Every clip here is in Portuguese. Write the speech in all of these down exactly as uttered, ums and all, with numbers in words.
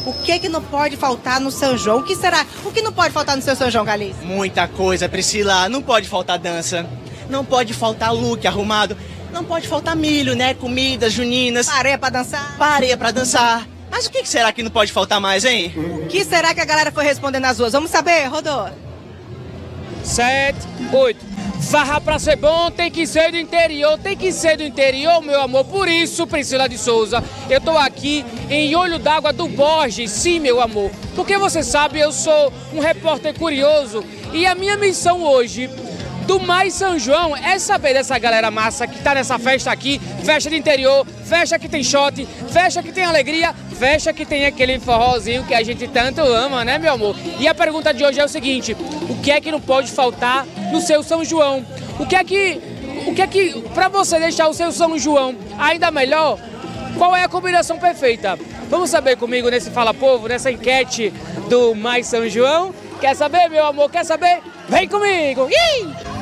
O que que não pode faltar no São João? O que será? O que não pode faltar no seu São João, Galícia? Muita coisa, Priscila. Não pode faltar dança. Não pode faltar look arrumado. Não pode faltar milho, né? Comidas juninas. Areia pra dançar? Areia pra dançar. Mas o que será que não pode faltar mais, hein? O que será que a galera foi responder nas ruas? Vamos saber, Rodô? Sete, oito. Farra pra ser bom tem que ser do interior, tem que ser do interior, meu amor. Por isso, Priscila de Souza, eu tô aqui em Olho d'Água do Borges, sim, meu amor. Porque você sabe, eu sou um repórter curioso e a minha missão hoje do Mais São João é saber dessa galera massa que tá nessa festa aqui, festa de interior, festa que tem shot, festa que tem alegria, festa que tem aquele forrozinho que a gente tanto ama, né, meu amor? E a pergunta de hoje é o seguinte: o que é que não pode faltar no seu São João? O que é que, o que é que, pra você deixar o seu São João ainda melhor, qual é a combinação perfeita? Vamos saber comigo nesse Fala Povo, nessa enquete do Mais São João? Quer saber, meu amor? Quer saber? Vem comigo! Ih!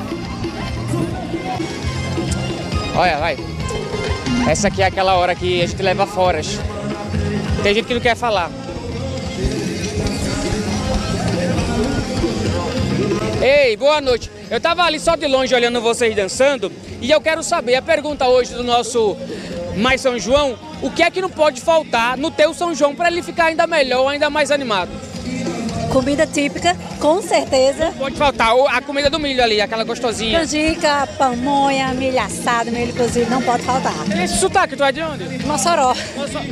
Olha, vai. Essa aqui é aquela hora que a gente leva fora. Tem gente que não quer falar. Ei, boa noite. Eu tava ali só de longe olhando vocês dançando e eu quero saber, a pergunta hoje do nosso Mais São João, o que é que não pode faltar no teu São João para ele ficar ainda melhor, ainda mais animado? Comida típica, com certeza. Pode faltar a comida do milho ali, aquela gostosinha. Canjica, pamonha, milho assado, milho cozido, não pode faltar. Esse sotaque, tu é de onde? Mossoró. Mossoró.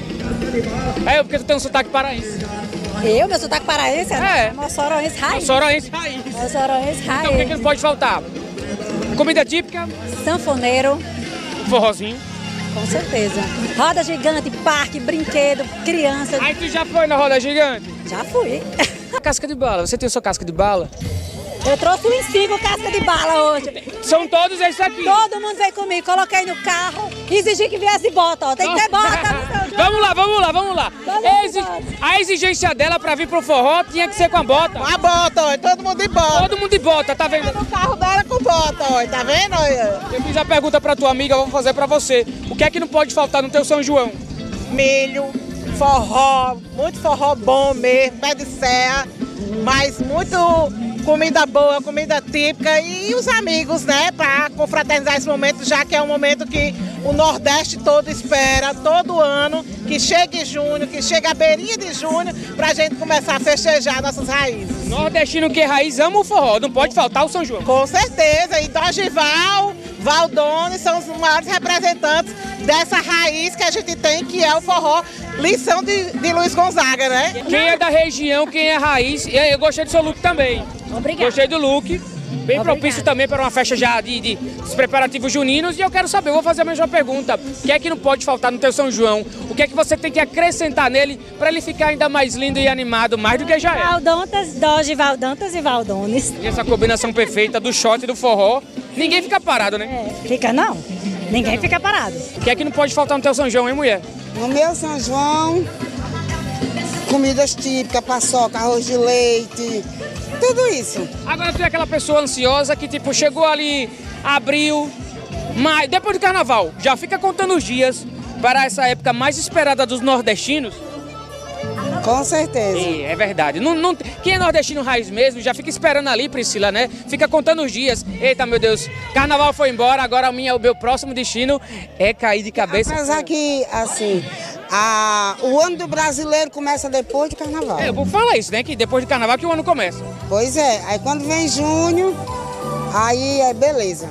É, porque tu tem um sotaque paraense. Eu, meu sotaque paraense? É. Mossoroense raiz. Mossoroense raiz. Mossoroense raiz. Então o que, que não pode faltar? Comida típica. Sanfoneiro. Forrozinho. Com certeza. Roda gigante, parque, brinquedo, criança. Aí tu já foi na roda gigante? Já fui. Casca de bala, você tem sua casca de bala? Eu trouxe uns cinco cascas de bala hoje. São todos esses aqui? Todo mundo veio comigo, coloquei no carro e exigi que viesse bota, ó. Tem que ter bota. Vamos lá, vamos lá, vamos lá. Exi... A exigência dela pra vir pro forró tinha que ser com a bota. Com a bota, ó, todo mundo de bota. Todo mundo de bota, tá vendo? No carro dela com bota, ó, tá vendo? Ó? Eu fiz a pergunta pra tua amiga, eu vou fazer pra você. O que é que não pode faltar no teu São João? Milho, forró, muito forró bom mesmo, pé de serra, mas muito comida boa, comida típica e os amigos, né, para confraternizar esse momento, já que é um momento que o Nordeste todo espera, todo ano, que chegue junho, que chegue a beirinha de junho, pra gente começar a festejar nossas raízes. Nordestino que é raiz ama o forró, não pode faltar o São João. Com certeza, e Dorival, Valdone são os maiores representantes dessa raiz que a gente tem, que é o forró, lição de, de Luiz Gonzaga, né? Quem é da região, quem é raiz, eu gostei do seu look também. Obrigada. Gostei do look, bem Obrigada. propício também para uma festa já de, de dos preparativos juninos. E eu quero saber, eu vou fazer a mesma pergunta, o que é que não pode faltar no teu São João? O que é que você tem que acrescentar nele para ele ficar ainda mais lindo e animado, mais do que já é? Valdontas, Doge, Valdantas e Valdones. E essa combinação perfeita do shot e do forró, ninguém fica parado, né? É, fica não, ninguém fica parado. O que é que não pode faltar no teu São João, hein, mulher? No meu São João, comidas típicas, paçoca, arroz de leite, tudo isso. Agora tu é aquela pessoa ansiosa que tipo chegou ali, abril, maio, depois do carnaval, já fica contando os dias para essa época mais esperada dos nordestinos? Com certeza. Sim, é verdade. Não, não, quem é nordestino raiz mesmo já fica esperando ali, Priscila, né? Fica contando os dias. Eita, meu Deus, carnaval foi embora, agora o, minha, o meu próximo destino é cair de cabeça. Apesar que, assim, a, o ano do brasileiro começa depois do carnaval. É, eu vou falar isso, né? Que depois do carnaval que o ano começa. Pois é, aí quando vem junho, aí é beleza.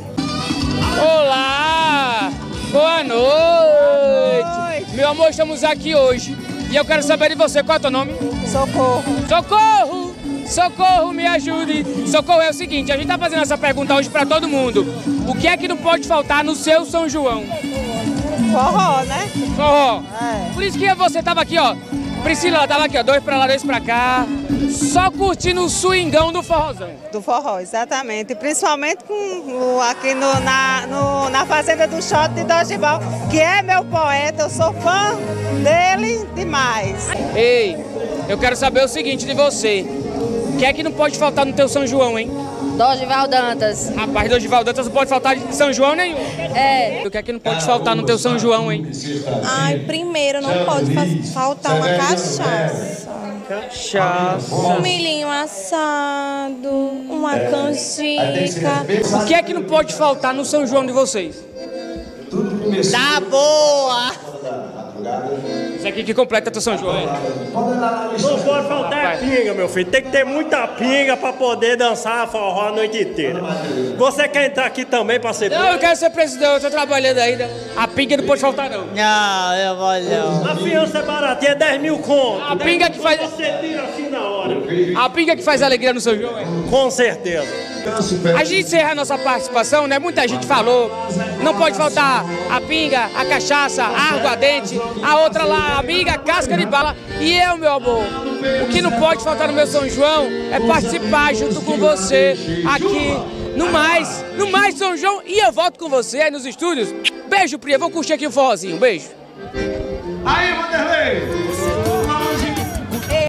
Olá! Boa noite! Boa noite! Meu amor, estamos aqui hoje. E eu quero saber de você, qual é o teu nome? Socorro. Socorro! Socorro, me ajude! Socorro é o seguinte, a gente tá fazendo essa pergunta hoje pra todo mundo. O que é que não pode faltar no seu São João? Forró, né? Forró. É. Por isso que você tava aqui, ó. Priscila tava aqui, ó, dois pra lá, dois pra cá. Só curtindo o swingão do forrozão. Do forró, exatamente. Principalmente com o, aqui no, na, no, na Fazenda do Shot de Dorival, que é meu poeta, eu sou fã dele demais. Ei, eu quero saber o seguinte de você. O que é que não pode faltar no teu São João, hein? Dorival Dantas. Rapaz, Dorival Dantas não pode faltar de São João nenhum. É. O que é que não pode faltar no teu São João, hein? Ai, primeiro não pode faltar uma cachaça. cachaça, um milhinho assado, uma canjica. O que é que não pode faltar no São João de vocês? Tá boa! Isso aqui que completa o São João, hein? Não pode faltar pinga, meu filho. Tem que ter muita pinga pra poder dançar forró a noite inteira. Você quer entrar aqui também pra ser... Não, eu quero ser presidente, eu tô trabalhando ainda. A pinga não pode faltar, não. Não, eu vou não. A fiança é baratinha, é dez mil conto. A pinga que faz... Você tira assim na hora. A pinga que faz alegria no São João, hein? Com certeza. A gente encerra a nossa participação, né? Muita gente falou. Não pode faltar a pinga, a cachaça, a aguardente, a outra lá, a miga, a casca de bala. E eu, meu amor, o que não pode faltar no meu São João é participar junto com você aqui no Mais, no Mais São João. E eu volto com você aí nos estúdios. Beijo, Priya. Vou curtir aqui o forrozinho. Beijo. Aí, Vanderlei!